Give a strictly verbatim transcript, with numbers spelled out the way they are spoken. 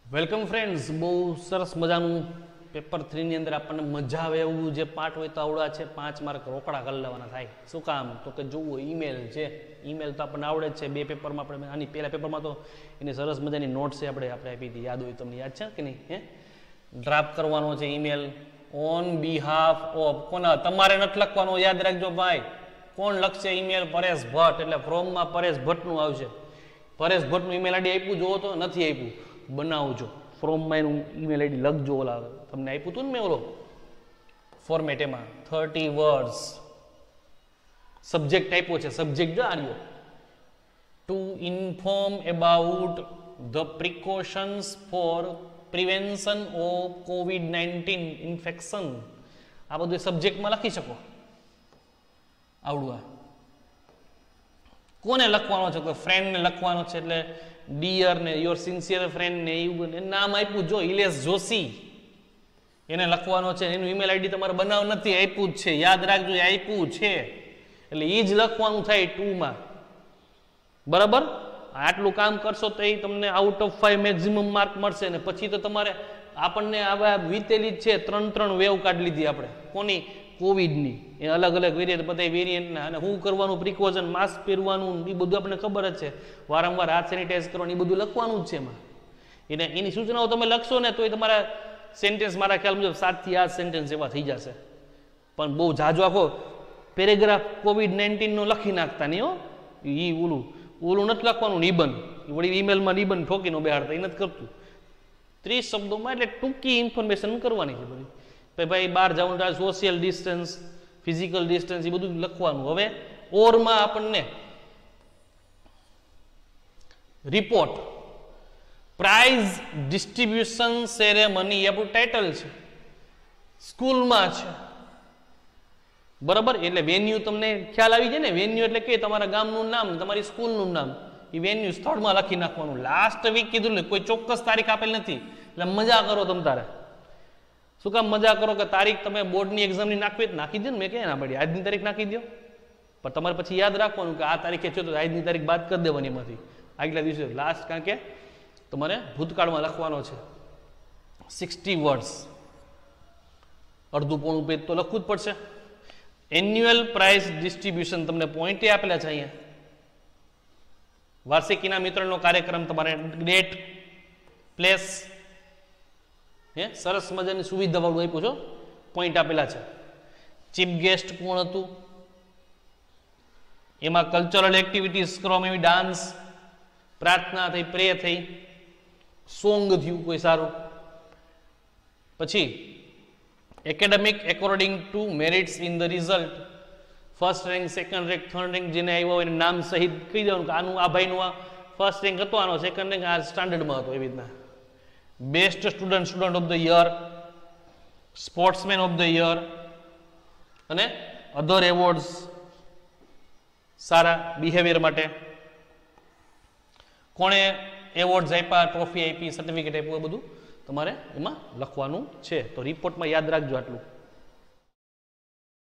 Welcome friends, બહુ સરસ મજાનું પેપર થ્રીની અંદર આપણને મજા આવે એવું જે પાર્ટ હોય તો આવડા છે. પાંચ માર્ક રોકડા કરી લેવાના થાય. શું કામ? તો કે જુઓ, ઈમેલ છે. ઈમેલ તો આપણને આવડે જ છે. બે પેપરમાં આપણે આની પહેલા પેપરમાં તો એની સરસ મજાની નોટ્સ છે આપણે આપણે આપી હતી. યાદ હોય તમને? યાદ છે કે નહીં? હે ડ્રાફ્ટ કરવાનો છે ઈમેલ ઓન બિહાફ ઓફ કોના? તમારે નથી લખવાનો, યાદ રાખજો ભાઈ. કોણ લખશે ઈમેલ? પરેશ ભટ્ટ. એટલે ફ્રોમમાં પરેશ ભટ્ટનું આવશે. પરેશ ભટ્ટનું ઈમેલ આઈડી આપ્યું જોવો તો નથી આપ્યું, બનાવજો. ફ્રોમમાં એનું ઈમેલ આઈડી લખજો. ઓલા તમને આપ્યું હતું ને મેં ઓલો ફોર્મેટ, એમાં થર્ટી વર્ડ્સ સબ્જેક્ટ આપ્યો છે. સબ્જેક્ટ જો આર્યો to inform about the precautions for prevention of COVID nineteen infection. આ બધું સબ્જેક્ટમાં લખી શકો. આવડું આ કોને લખવાનો છે? ફ્રેન્ડને લખવાનો છે. એટલે ડિયર ને યોર સિન્સિયર ફ્રેન્ડ ને એવું નામ આપ્યું જો, ઇલેશ જોશી, એને લખવાનો છે. એનું ઈમેલ આઈડી તમારે બનાવ નથી, આપ્યું જ છે. યાદ રાખજો, આપ્યું છે એટલે એ જ લખવાનું થાય ટુમાં. બરાબર? આટલું કામ કરશો તો એ તમને out of five maximum mark મળશે. ને પછી તો તમારે આપણને આવા વીતેલી જ છે. ત્રણ ત્રણ વેવ કાઢી લીધી આપણે. કોની? કોવિડની. એ અલગ અલગ વેરિયન્ટ, બધા વેરિયન્ટના. અને શું કરવાનું, પ્રિકોશન, માસ્ક પહેરવાનું, એ બધું આપણને ખબર જ છે. વારંવાર હાથ સેનિટાઈઝ કરવાનું, એ બધું લખવાનું જ છે એમાં. એને એની સૂચનાઓ તમે લખશો ને તો એ તમારા સેન્ટેન્સ મારા ખ્યાલ મુજબ સાતથી આઠ સેન્ટેન્સ એવા થઈ જશે. પણ બહુ જાજો આખો પેરેગ્રાફ કોવિડ નાઇન્ટીનનો લખી નાખતા નહીં હો. એ ઓલું ઓલું નથી લખવાનું, નિબંધ. વળી ઈમેલમાં નિબંધ ઠોકીનો બેહાડતા એ નથી કરતું. ત્રીસ શબ્દોમાં એટલે ટૂંકી ઇન્ફોર્મેશન કરવાની છે બધી. ભાઈ બહાર જવાનું, સોશિયલ ડિસ્ટન્સ, ફિઝિકલ ડિસ્ટન્સ, એ બધું લખવાનું. હવે ઓરમાં આપણને રિપોર્ટ પ્રાઇઝ ડિસ્ટ્રીબ્યુશન સેરેમની એ આપણું ટાઇટલ છે. સ્કૂલમાં છે. બરાબર? એટલે વેન્યુ તમને ખ્યાલ આવી જાય ને. વેન્યુ એટલે કે તમારા ગામનું નામ, તમારી સ્કૂલનું નામ, એ વેન્યુ સ્થળમાં લખી નાખવાનું. લાસ્ટ વીક કીધું ને, કોઈ ચોક્કસ તારીખ આપેલ નથી. એટલે મજા કરો તમ તારે. શું કામ મજા કરો? કે તારીખ તમે બોર્ડની એક્ઝામની નાખવી નાખી દો ને. મેં ક્યાં ના પડી? આજની તારીખ નાખી દો. પણ તમારે પછી યાદ રાખવાનું કે આ તારીખે છે તો આજની તારીખ બાદ કરી દેવાની એમાંથી. આગલા દિવસે લાસ્ટ, કારણ કે તમારે ભૂતકાળમાં લખવાનો છે. સિક્સટી વર્ડ્સ, અડધું પોણું પેજ તો લખવું જ પડશે. એન્યુઅલ પ્રાઇઝ ડિસ્ટ્રીબ્યુશન તમને પોઈન્ટે આપેલા છે અહીંયા. વાર્ષિક ઇનામ વિતરણનો કાર્યક્રમ, તમારે ડેટ, પ્લેસ, હે સરસ મજાની સુવિધા વાળું આપ્યું છો, પોઈન્ટ આપેલા છે. ચીફ ગેસ્ટ કોણ હતું, એમાં કલ્ચરલ એક્ટિવિટીઝ કરવામાં એવી, ડાન્સ, પ્રાર્થના થઈ, પ્રે થઈ, સોંગ થયું કોઈ સારું. પછી academic according to merits in the result, first rank, second rank, third rank, જેને આવ્યો હોય નામ સહિત કહી દેવાનું કે આનું આ ભાઈનું આ ફર્સ્ટ રેન્ક હતો, આનો સેકન્ડ રેન્ક આ સ્ટાન્ડર્ડમાં હતો. એવી રીતના best student, student of the year, sportsman of the year અને અધર એવોર્ડ્સ સારા બિહેવિયર માટે. કોણે એવોર્ડ્સ આપ્યા, ટ્રોફી આપી, સર્ટિફિકેટ આપ્યું, એ બધું તમારે એમાં લખવાનું છે. તો રિપોર્ટમાં યાદ રાખજો આટલું.